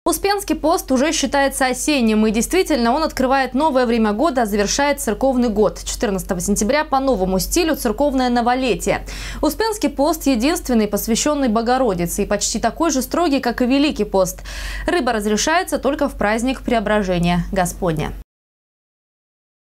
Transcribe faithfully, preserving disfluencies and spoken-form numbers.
Успенский пост уже считается осенним, и действительно он открывает новое время года, а завершает церковный год. четырнадцатого сентября по новому стилю церковное новолетие. Успенский пост единственный, посвященный Богородице, и почти такой же строгий, как и Великий пост. Рыба разрешается только в праздник Преображения Господня.